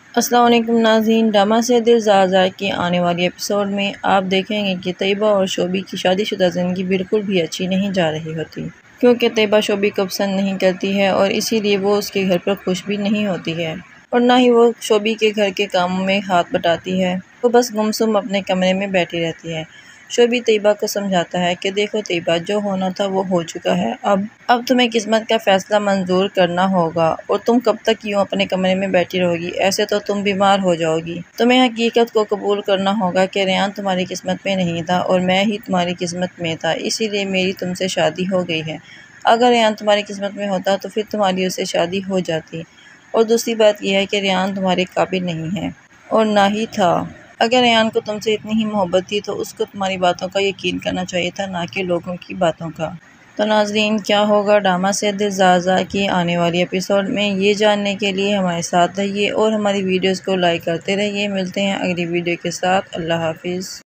अस्सलाम वालेकुम नाज़रीन, ड्रामा से दिल ज़ार की आने वाली एपिसोड में आप देखेंगे कि तैयबा और शोभी की शादीशुदा ज़िंदगी बिल्कुल भी अच्छी नहीं जा रही होती, क्योंकि तैयबा शोभी को पसंद नहीं करती है और इसीलिए वो उसके घर पर खुश भी नहीं होती है और ना ही वो शोभी के घर के कामों में हाथ बटाती है। वो बस गुमसुम अपने कमरे में बैठी रहती है। शोभी तैयबा को समझाता है कि देखो तैयबा, जो होना था वो हो चुका है, अब तुम्हें किस्मत का फैसला मंजूर करना होगा और तुम कब तक यूं अपने कमरे में बैठी रहोगी, ऐसे तो तुम बीमार हो जाओगी। तुम्हें हकीकत को कबूल करना होगा कि रेयान तुम्हारी किस्मत में नहीं था और मैं ही तुम्हारी किस्मत में था, इसीलिए मेरी तुमसे शादी हो गई है। अगर रेयान तुम्हारी किस्मत में होता तो फिर तुम्हारी उससे शादी हो जाती। और दूसरी बात यह है कि रेयान तुम्हारे काबिल नहीं है और ना ही था। अगर रेयान को तुमसे इतनी ही मोहब्बत थी तो उसको तुम्हारी बातों का यकीन करना चाहिए था, ना कि लोगों की बातों का। तो नाज़रीन, क्या होगा ड्रामा से दिल ज़ार की आने वाली एपिसोड में, ये जानने के लिए हमारे साथ रहिए और हमारी वीडियोस को लाइक करते रहिए। मिलते हैं अगली वीडियो के साथ। अल्लाह हाफिज़।